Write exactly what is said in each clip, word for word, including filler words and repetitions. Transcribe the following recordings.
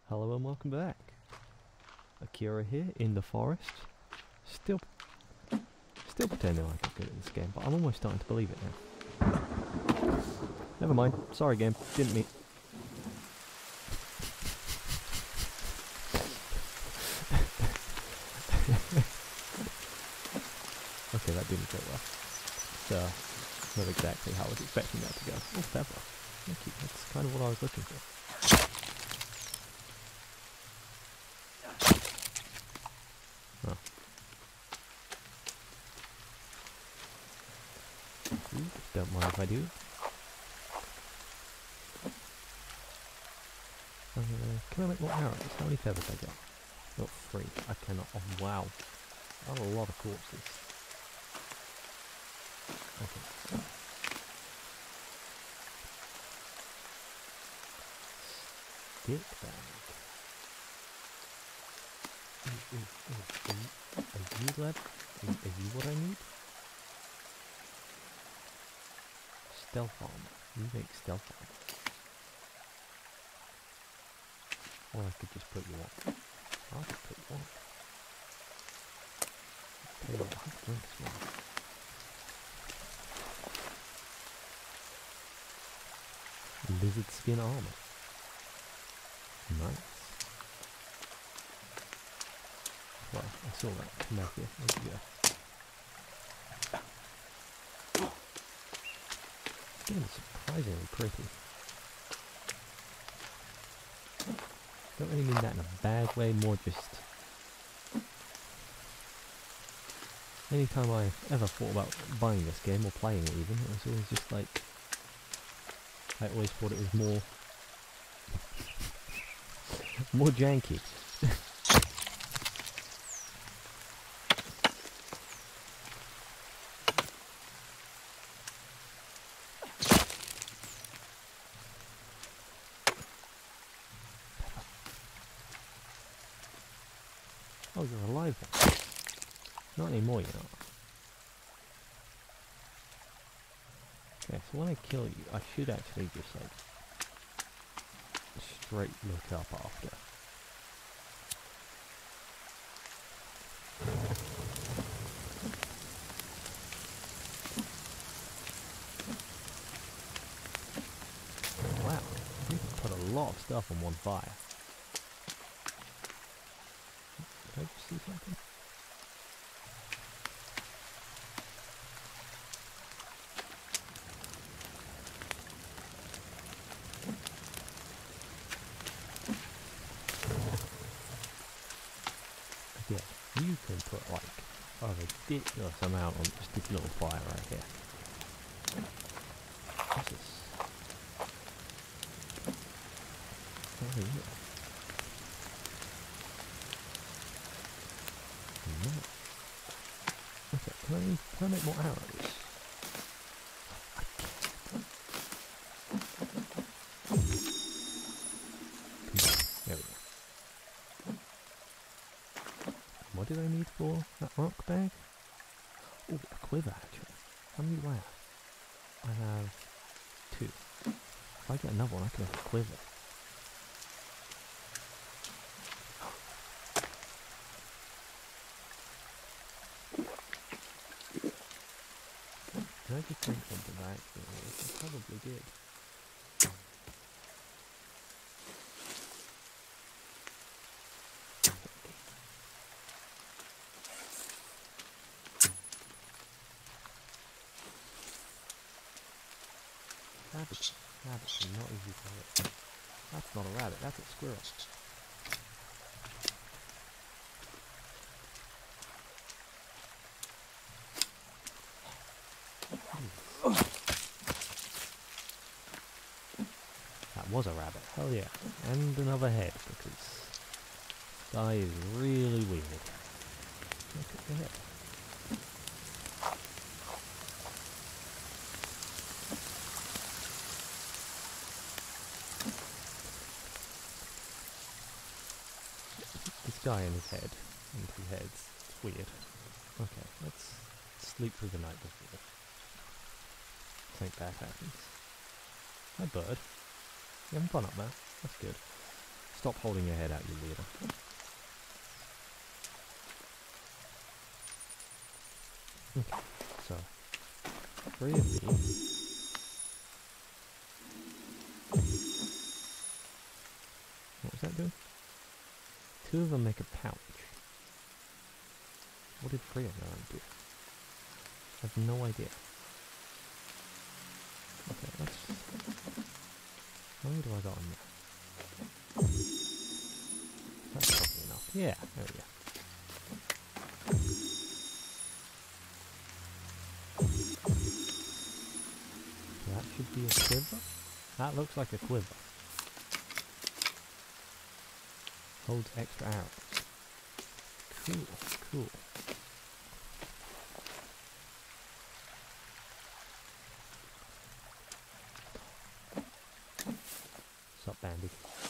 Hello and welcome back. Akira here in the forest. Still still pretending like I'm good at this game, but I'm almost starting to believe it now. Never mind. Sorry game. Didn't mean... Okay, that didn't go well. So, not exactly how I was expecting that to go. Oh, feather. Thank you. That's kind of what I was looking for. Oh. Ooh, don't mind if I do. Uh, can I make more arrows? How many feathers I get? Not three. I cannot. Oh, wow. That's a lot of corpses. Okay. Stick bag. Is, is, is, are, you, are you lab? Are, are you what I need? Stealth armor. You make stealth armor. Or I could just put you on. I could put you on. Tell you what, I have drinks one. Lizard skin armor. Nice. Well, I saw that. Come back here. There you go. This game is surprisingly pretty. Don't really mean that in a bad way, more just... Anytime I ever thought about buying this game, or playing it even, it was always just like... I always thought it was more... more janky. Oh, you're a live one. Not anymore, you're not. Okay, so when I kill you, I should actually just like straight look up after. Wow, you can put a lot of stuff on one fire. Did I just see something? Yeah, you can put like a ridiculous amount on just this little fire right here. What's this? Oh yeah. No. Okay, can I, can I make more arrows? There we go. What did I need for that rock bag? Oh, a quiver actually. How many do I have? I have two. If I get another one, I can have a quiver. Did I just drink something by accident? I probably did. Rabbits. Rabbits are not easy to hit. That's not a rabbit, that's a squirrel. That was a rabbit, hell yeah. And another head, because this guy is really weird. Look at the head. This guy and his head, and two heads, it's weird. Okay, let's sleep through the night before something bad happens. Hi bird. You having fun up there? That's good. Let's stop holding your head out, you weirdo. Okay, so three of these. What was that doing? Two of them make a pouch. What did three of them do? I have no idea. Okay, let's... How many do I got on there? That's probably enough. Yeah, there we go. So that should be a quiver. That looks like a quiver. Holds extra arrows. Cool, cool. What's up, Bandy?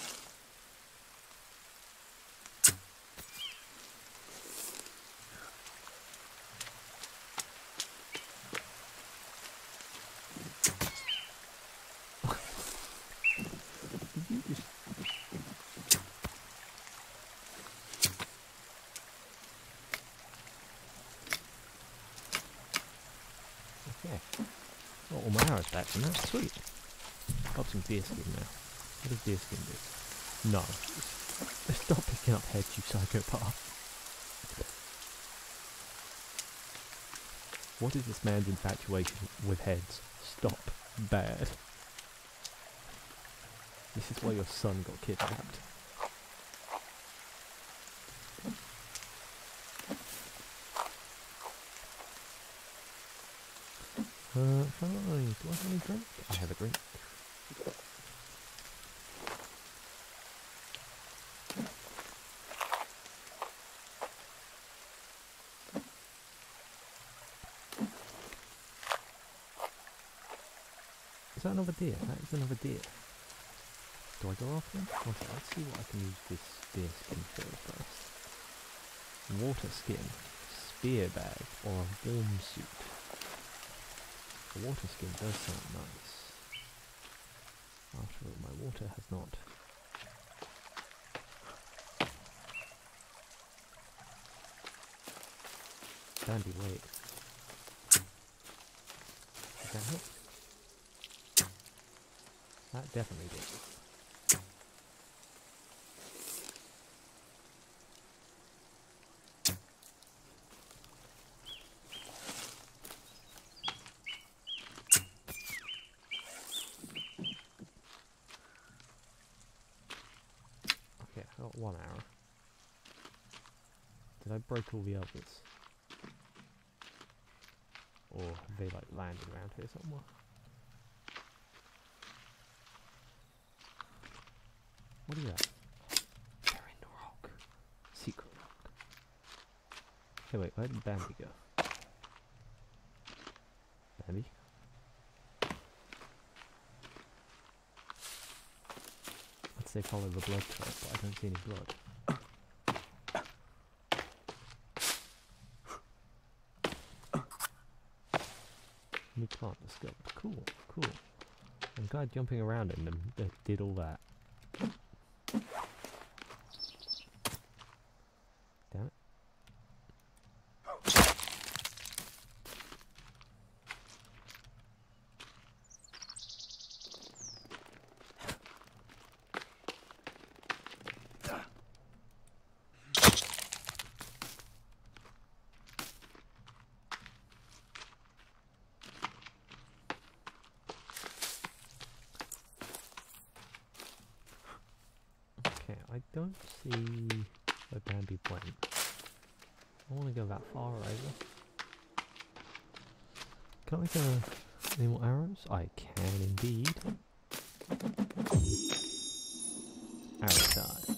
Did you just... Okay. Got all my arrows back from that. Sweet. Got some deer skin now. What does deer skin do? No. Stop picking up heads, you psychopath. What is this man's infatuation with heads? Stop. Bad. This is why your son got kidnapped. Uh, fine. Do I have any drink? I have a drink. Is that another deer? That is another deer. Do I go after him? Okay, let's see what I can use this deer skin for first. Water skin, spear bag, or a warm suit. The water skin does sound nice. After all, my water has not. Dandy, wait. Does that help? That definitely did. Okay, I got one arrow. Did I break all the others? Or have they like landed around here somewhere? What is that? They're in the rock. Secret rock. Okay, wait, where did Bambi go? Bambi? Let's say follow the blood trail, but I don't see any blood. New plant discovered. Cool, cool. I'm glad jumping around in them that did all that. Damn it. Okay, I don't see where Bambi went. I want to go that far over. Can I go any more arrows? I can indeed. Arrow time.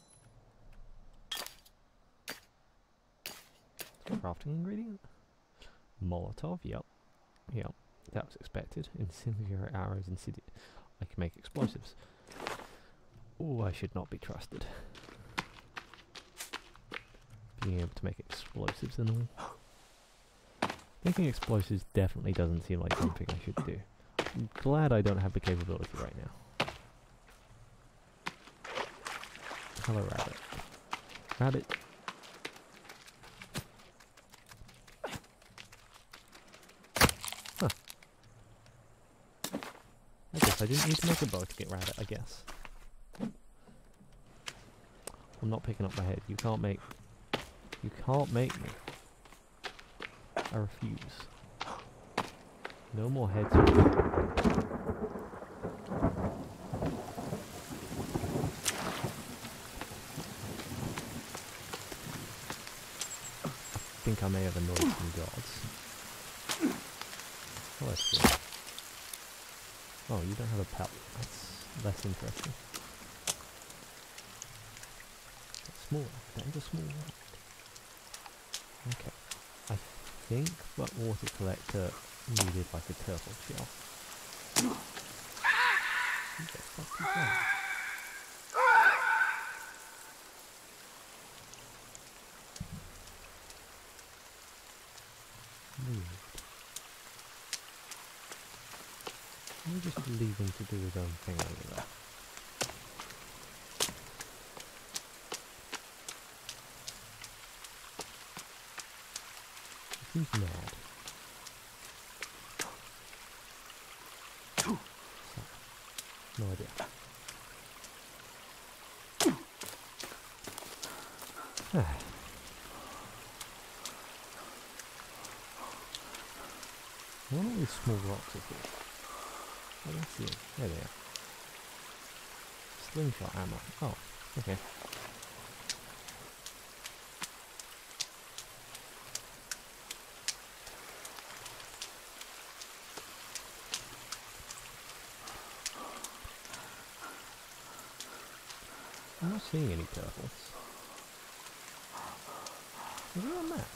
Crafting ingredient? Molotov, yep. Yep, that was expected. Incendiary arrows, incendiary. I can make explosives. Oh, I should not be trusted. Being able to make explosives and all. Making explosives definitely doesn't seem like something I should do. I'm glad I don't have the capability right now. Hello, rabbit. Rabbit. Huh. I guess I didn't need to make a bow to get rabbit, I guess. I'm not picking up my head. You can't make... You can't make me. I refuse. No more heads. I think I may have annoyed some gods. Oh, that's good. Oh, you don't have a pelt. That's less interesting. That's small. That is a small one. Okay. I think that water collector needed like a turtle shell. That's not too bad. Moved. Let me just leave him to do his own thing over there. He seems mad. So, no idea. Ah. I wonder what these small rocks are for. I don't see them. There they are. Slingshot ammo. Oh, okay. I'm not seeing any turtles. Is there a map?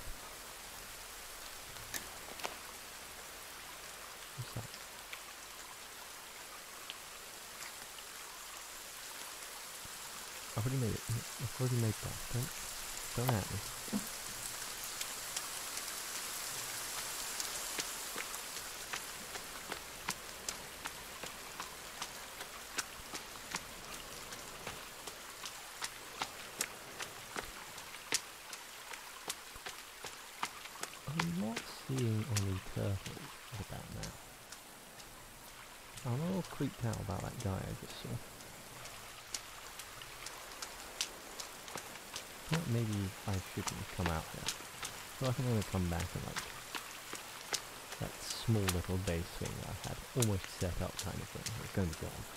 What's that? I've already made it. I've already made that. Don't, don't at me. I'm not seeing any turtles about now. I'm a little creeped out about that guy I just saw. Thought maybe I shouldn't come out here. So I can only come back and like that small little base thing that I had almost set up kind of thing. It's going to be gone.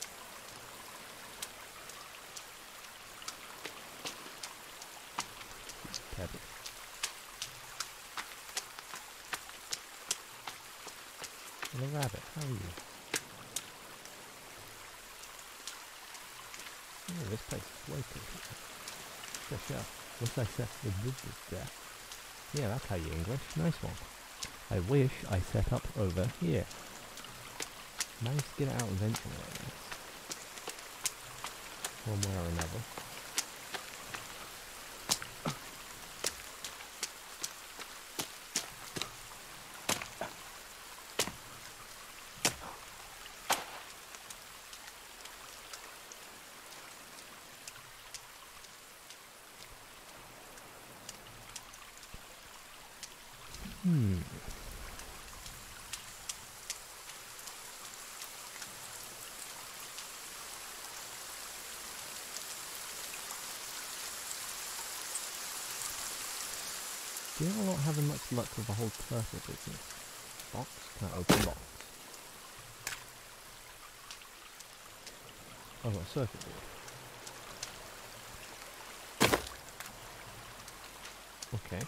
Pebble. Hello rabbit, how are you? Oh, this place is way cool. Fresh out. What's I said? The business there. Yeah, that's how you English. Nice one. I wish I set up over here. Managed to get it out eventually, I guess. One way or another. Hmm. Still not having much luck with the whole turtle business. Box? Can't open box. Oh, got a circuit board. Okay.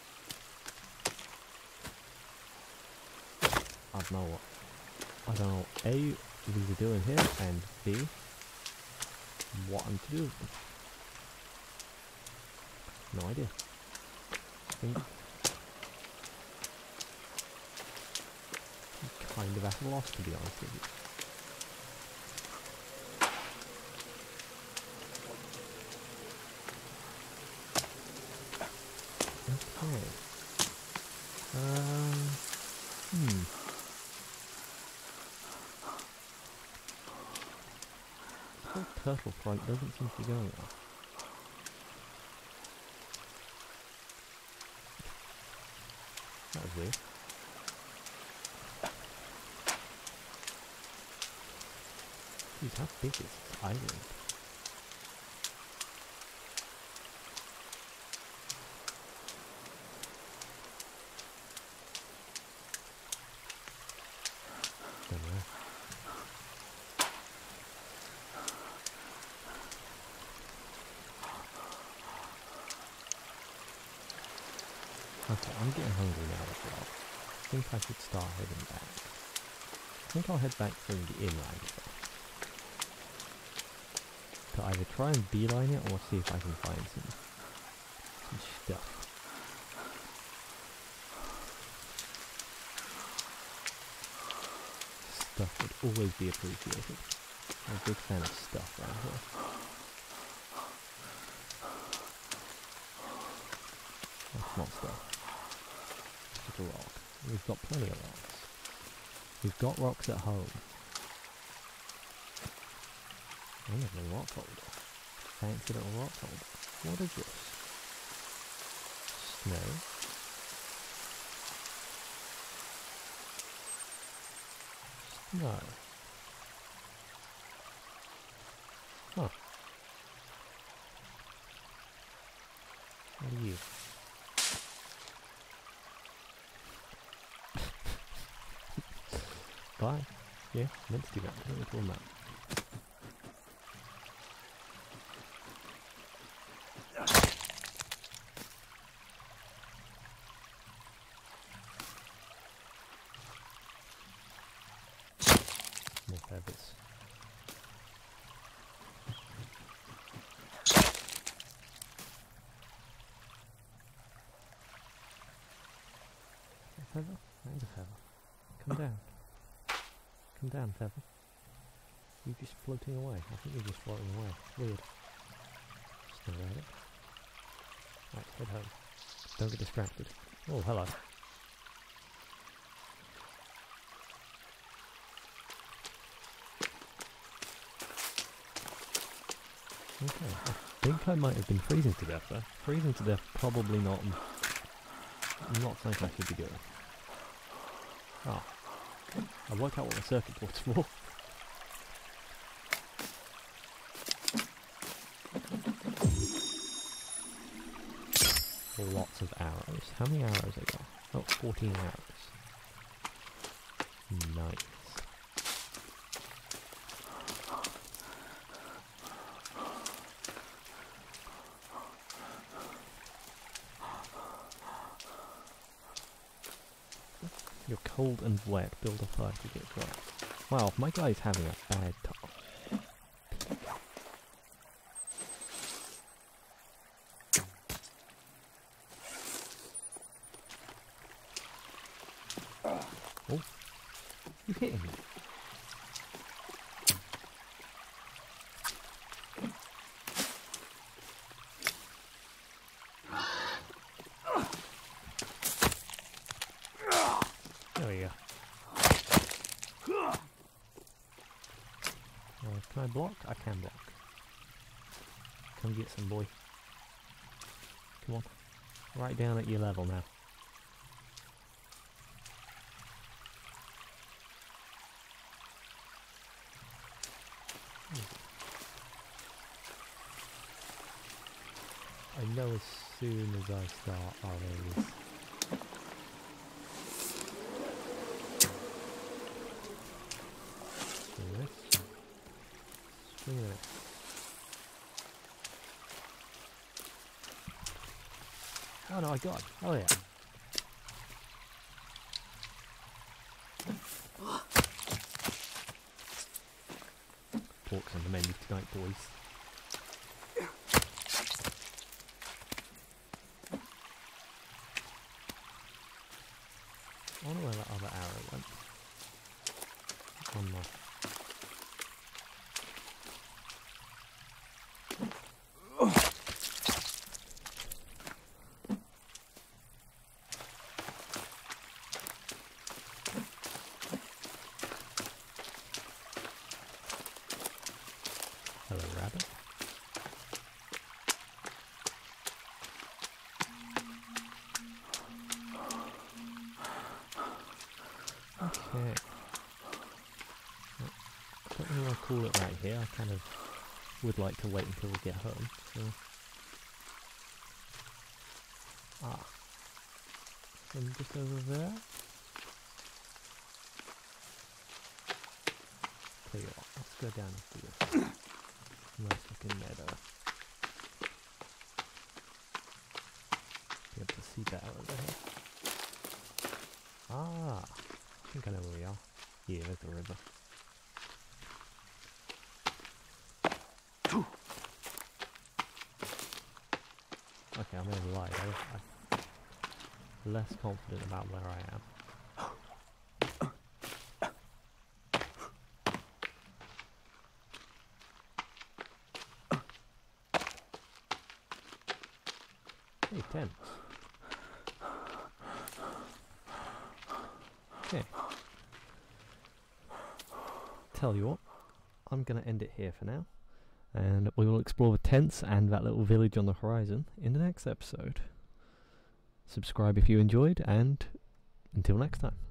I don't know what. I don't know A, these are doing here, and B, what I'm to do with them. No idea. I think I'm kind of at a loss, to be honest with you. Okay. Um. Hmm. This whole turtle fight doesn't seem to be going well. That was weird. Jeez, how big is this island? Don't know. Okay, I'm getting hungry now as well. I think I should start heading back. I think I'll head back through the inland first. To either try and beeline it or see if I can find some, some stuff. Stuff would always be appreciated. I'm a big fan of stuff around here. That's not stuff. It's just a rock. We've got plenty of rocks. We've got rocks at home. I have a rock holder. Fancy little rock holder. What is this? Snow. Snow. Huh. What are you? Bye. Yeah, meant to do that. What are we talking about? More feathers. A feather? And a feather. Come down. Come down, feather. You're just floating away. I think you're just floating away. Weird. Still rabbit. Right, head home. Don't get distracted. Oh, hello. Okay, I think I might have been freezing to death there. Freezing to death, probably not, not something I should be doing. Ah, I worked out what the circuit board's for. Lots of arrows. How many arrows I got? Oh, fourteen arrows. Nice. You're cold and wet. Build a fire to get dry. Wow, my guy's having a bad time. Oh, you hitting me? There we go. Uh, can I block? I can block. Come get some, boy. Come on. Right down at your level now. I know as soon as I start, I'll lose. Swing this. Swing this. Oh no, I got it. Oh yeah. Pork's on the menu tonight, boys. I wonder where that other arrow went. One more. Hello, rabbit. call it right here. I kind of would like to wait until we get home. So. Ah. And just over there. Tell you what, let's go down and do this. Nice looking meadow. Be able to see better over here. Ah, I think I know where we are. Yeah, there's the river. Okay, I'm gonna lie. I, I'm less confident about where I am. Hey, tents. Okay. Tell you what, I'm going to end it here for now, and we will explore the tents and that little village on the horizon in the next episode. Subscribe if you enjoyed, and until next time.